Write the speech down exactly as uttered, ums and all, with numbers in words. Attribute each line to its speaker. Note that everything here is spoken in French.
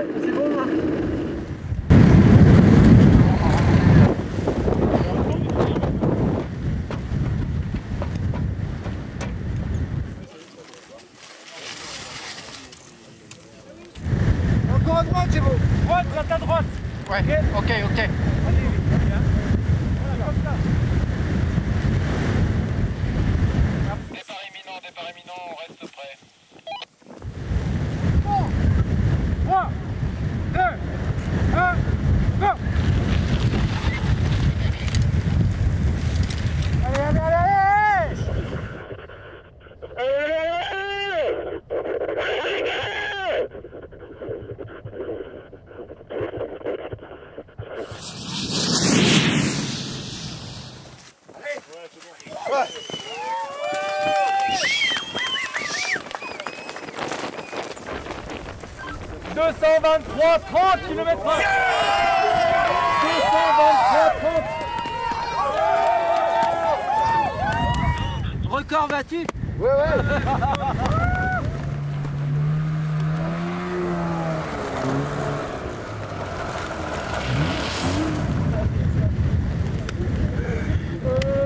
Speaker 1: c'est bon là.
Speaker 2: Encore à droite, c'est bon.
Speaker 1: Droite, droite à droite.
Speaker 3: Ouais, ok, ok.
Speaker 1: Allez, allez, hein. Voilà, comme ça.
Speaker 4: Départ imminent, départ imminent, on reste prêt.
Speaker 1: trois, deux, un, go! Allez, allez, allez, allez!
Speaker 2: Ouais.
Speaker 1: deux cent vingt-trois, trente kilomètres heure. deux cent vingt-trois, trente.
Speaker 3: Record battu.
Speaker 2: Ouais, ouais.